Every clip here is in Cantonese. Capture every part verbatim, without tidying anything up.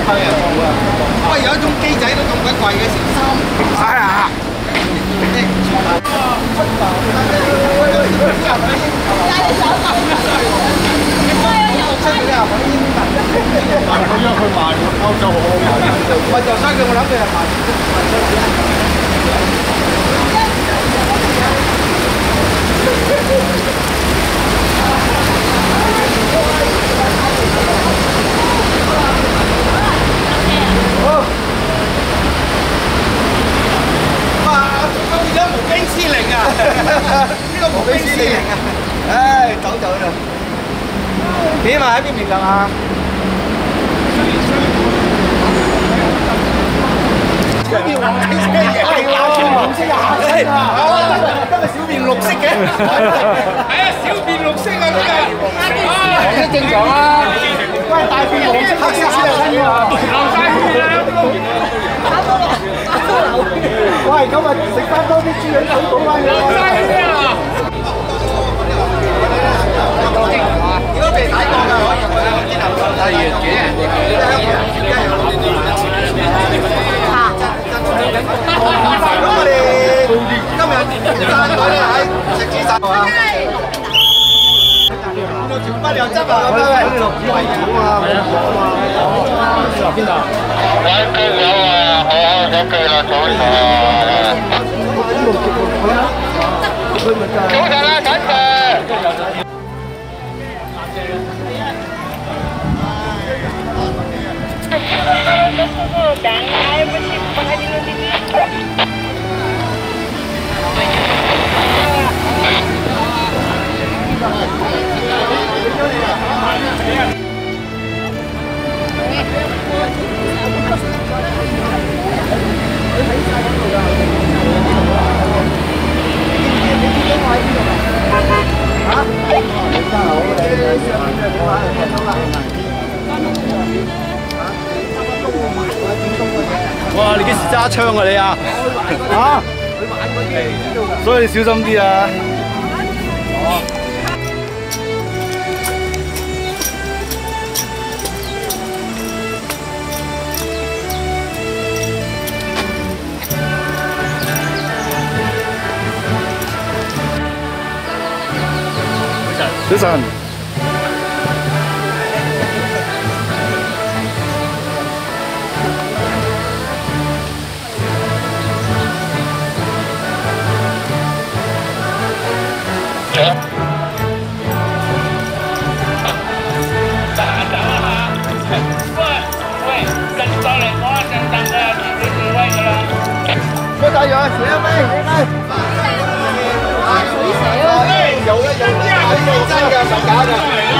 係啊，喂，有一種機仔都咁鬼貴嘅，成三平晒啊！但係佢約佢賣歐洲好好賣，咪就所以我諗佢係賣。無兵司令啊！呢個無兵司令啊！唉，走走啦。點啊？喺邊邊㗎嘛？小面黃色嘅嘢嚟喎，紅色啊！今日小面綠色嘅，係啊，小面綠色啊！呢個黃色正常啊，喂，大面黃色黑色先係新啊，流曬血啦！喂，今日食翻多啲豬膶水補翻佢。如果未睇過嘅，可以去我之後睇完嘅。咁我哋今日山嗰啲喺食指山啊。乜又執啊？喂喂，落紙為料啊！落邊度？兩斤有啊，好好兩斤啦，早晨。早晨啦，陳 Sir。哇！你幾時揸槍啊你啊？嚇！所以你小心啲啊！早晨。個大洋寫咩？水蛇喎，有啦有啦，係真㗎，唔係假㗎。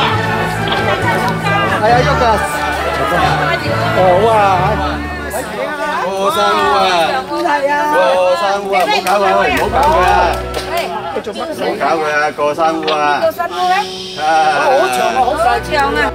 係啊，喐㗎。好啊，過山烏啊！係啊，過山烏啊，唔好搞佢，唔好搞佢啊！佢做乜？唔好搞佢啊！過山烏啊！過山烏咧？啊！好長啊，好細長啊！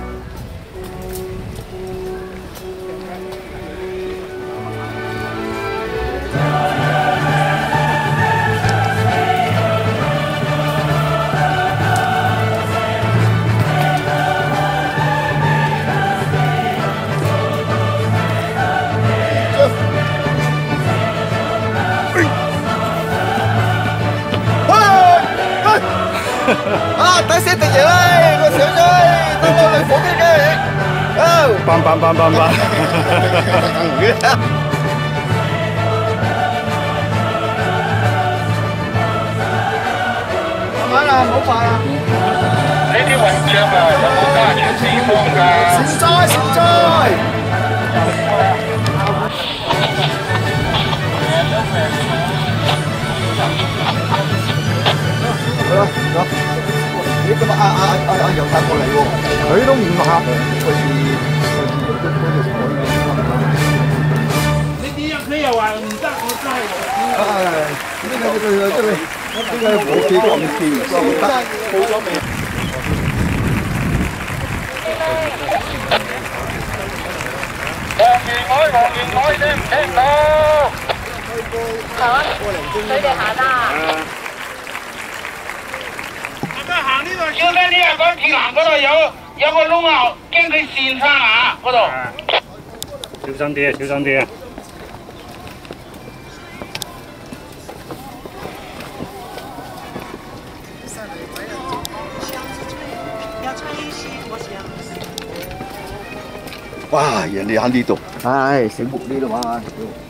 啊！等死敵人啦！我上咗，等我嚟火機嘅。啊！棒棒棒棒棒！慢慢啦，唔好快啊！呢啲雲雀啊，有冇加長四方㗎？善哉善哉！好啦，走。咦，咁啊啊啊啊啊又帶過嚟喎，佢都唔客，隨時隨時都都就可以。呢啲佢又話唔得，我真係係呢個呢個呢個呢個冇幾咁甜，唔得，冇咗味。黃元海，黃元海，聽唔聽到？好，佢哋行啦。行呢度，小姐，呢日嗰鐵欄嗰度有有個窿啊，驚佢跣翻啊嗰度。 小心啲啊！小心啲啊！ 哇！人哋喺呢度，唉，醒目啲啦嘛。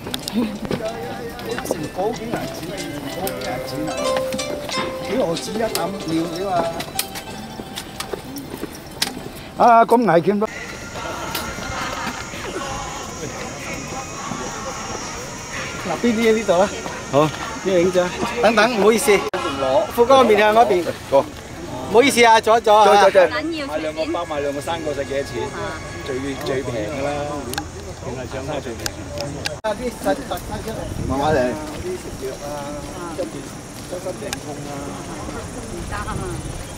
成個幾銀錢，個幾銀錢啊！幾毫子一啖料你話？啊，咁危險咯！嗱，邊啲喺呢度啊？好，呢度影張。等等，唔好意思，攞副哥面向嗰邊。過。唔好意思啊，左左啊。左左左。買兩個包，買兩個生果，使幾多錢？最最平㗎啦，定係上蝦最平。啊！啲細突曬出嚟，慢慢嚟。啲食藥啊，跟住周身病痛啊。唔得啊嘛。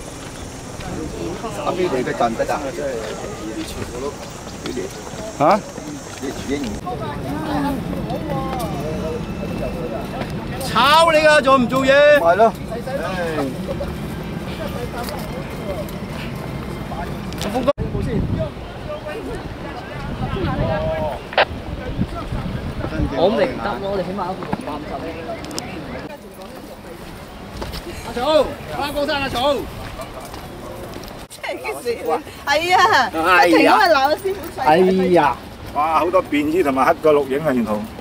阿邊嚟嘅賺得啊？真係啲全部都幾年。嚇？你自己炒你㗎，做唔做嘢？係咯。峰哥， 我哋唔得咯，我哋起碼有六百五十咧。阿曹，翻高山阿曹。 係啊，不停咁係鬧師傅細。 哎呀！ 哇，好多便衣同埋黑個錄影啊，沿途。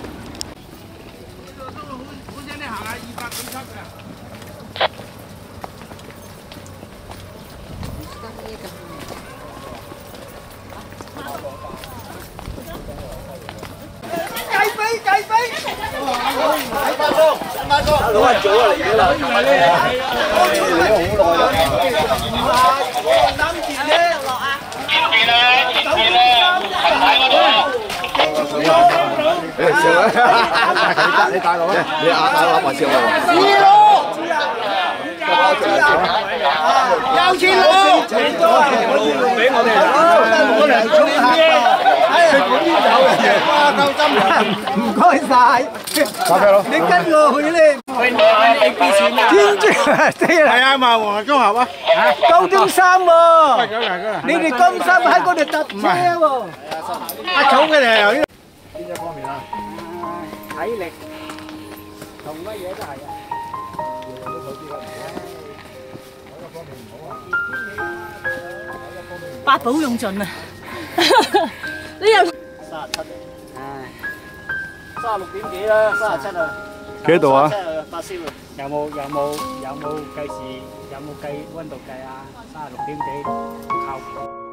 計飛計飛！ 睇翻叔，睇翻叔，老人早啊嚟嘅啦，嚟咗好耐啦。諗住咧落啊！邊邊咧？邊邊咧？近排嗰度啊！你笑啊！你帶路啊！你阿阿阿話笑我。知咯。知啊。知啊。有錢佬。錢多啊！俾我哋。我哋係中客。係嗰啲有嘅。哇！夠針。唔該晒。咖啡咯。你跟我去咧。去你幾錢啊？天珠對啦。係啊嘛，黃金盒啊。九點三喎。你哋咁深喺嗰度搭車喎。阿草嘅嚟由呢？邊一方面啊？體力同乜嘢都係啊。 八寶用盡啊！你又三十七唉，三十六點幾啦，三十七啊。 幾度啊？ 發燒啊！有冇有冇有冇計時？有冇計溫度計啊？三十六點幾靠譜。